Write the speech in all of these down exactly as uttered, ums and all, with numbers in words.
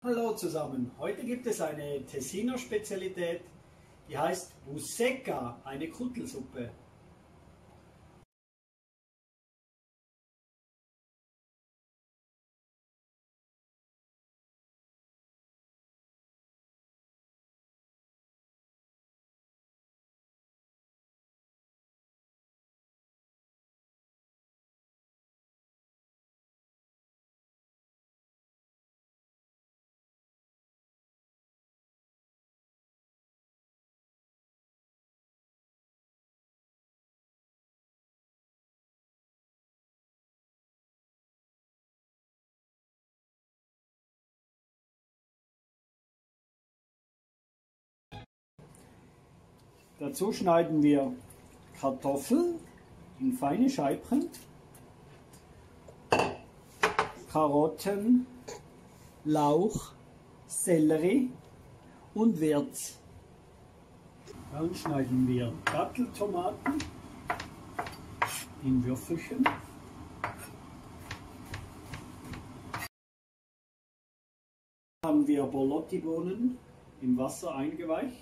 Hallo zusammen, heute gibt es eine Tessiner Spezialität, die heißt Busecca, eine Kuttelsuppe. Dazu schneiden wir Kartoffeln in feine Scheibchen, Karotten, Lauch, Sellerie und Wirz. Dann schneiden wir Datteltomaten in Würfelchen. Dann haben wir Borlotti-Bohnen im Wasser eingeweicht.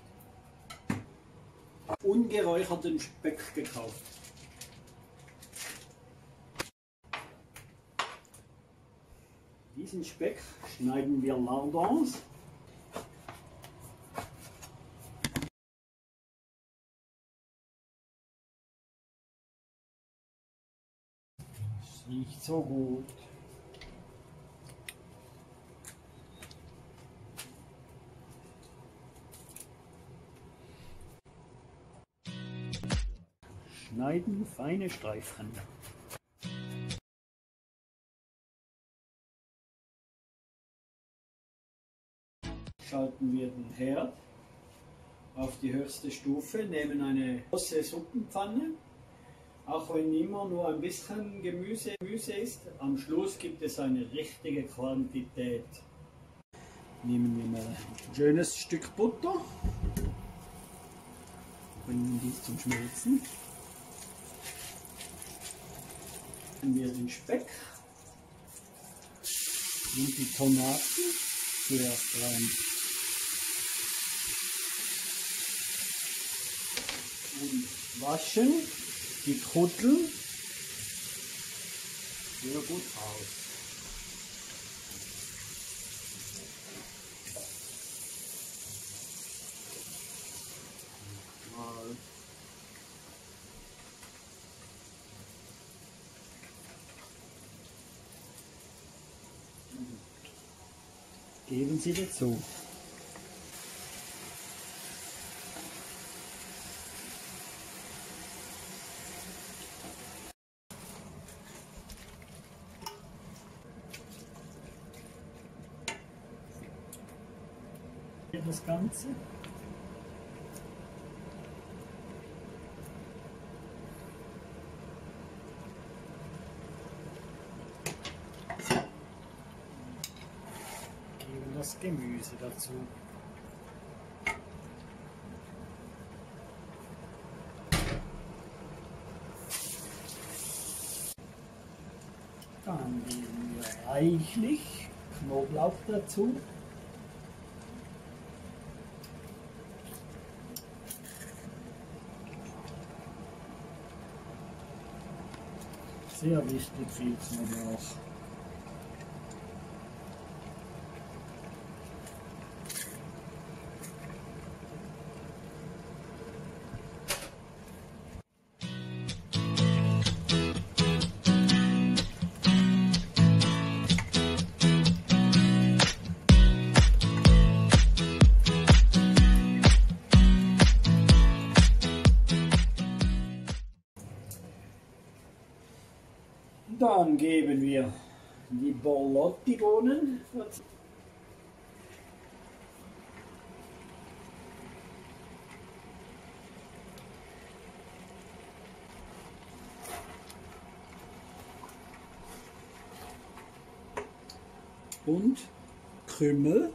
Ungeräucherten Speck gekauft. Diesen Speck schneiden wir Lardons. Es riecht so gut. Schneiden feine Streifen. Schalten wir den Herd auf die höchste Stufe, nehmen eine große Suppenpfanne. Auch wenn immer nur ein bisschen Gemüse, Gemüse ist, am Schluss gibt es eine richtige Quantität. Nehmen wir mal ein schönes Stück Butter, bringen dies zum Schmelzen. Wir den Speck und die Tomaten zuerst rein. Und waschen die Kutteln sehr gut aus. Mal. Geben Sie dazu. Das Ganze. Das Gemüse dazu. Dann geben wir reichlich Knoblauch dazu. Sehr wichtig, viel Knoblauch. Dann geben wir die Borlotti-Bohnen dazu. Und Krümel.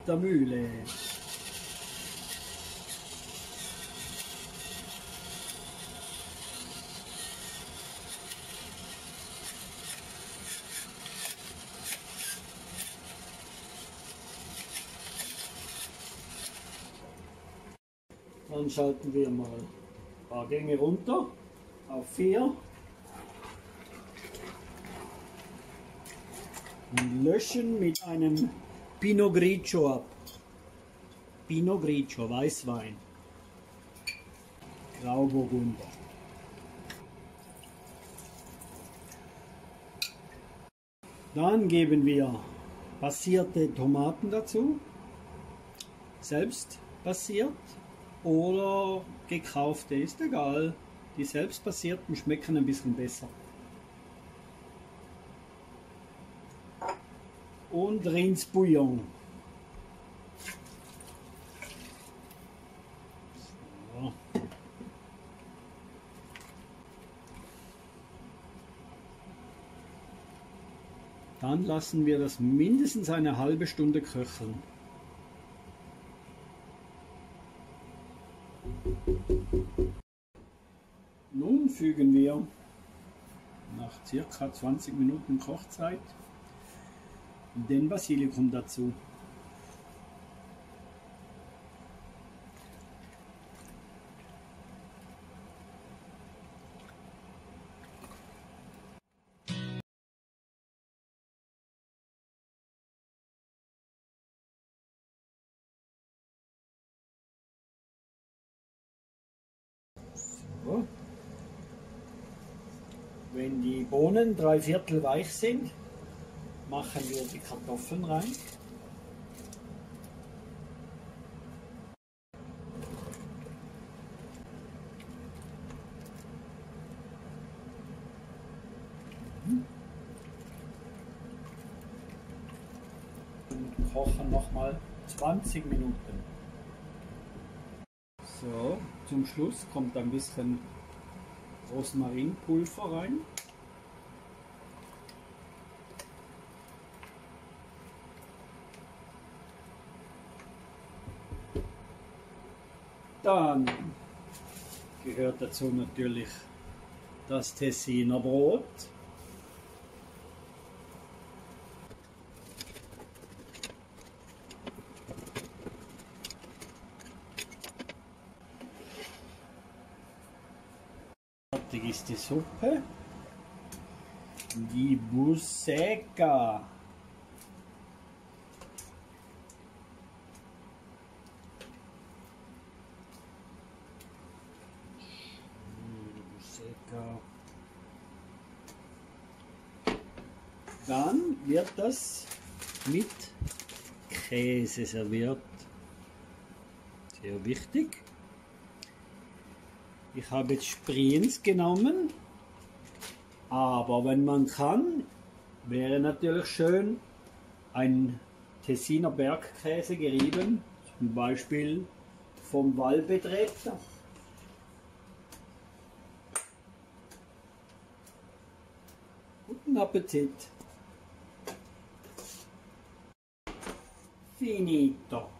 der Mühle. Dann schalten wir mal ein paar Gänge runter auf vier und löschen mit einem Pinot Grigio ab. Pinot Grigio, Weißwein, Grauburgunder. Dann geben wir passierte Tomaten dazu, selbst passiert oder gekaufte, ist egal. Die selbst passierten schmecken ein bisschen besser. Und Rindsbouillon. So. Dann lassen wir das mindestens eine halbe Stunde köcheln. Nun fügen wir nach ca. zwanzig Minuten Kochzeit den Basilikum dazu. So. Wenn die Bohnen drei Viertel weich sind, machen wir die Kartoffeln rein. Und kochen nochmal zwanzig Minuten. So, zum Schluss kommt ein bisschen Rosmarinpulver rein. Dann gehört dazu natürlich das Tessiner Brot. Fertig ist die Suppe. Die Busseca. Dann wird das mit Käse serviert. Sehr wichtig. Ich habe jetzt Spriens genommen, aber wenn man kann, wäre natürlich schön ein Tessiner Bergkäse gerieben, zum Beispiel vom Valbetreter. Guten Appetit! Finito!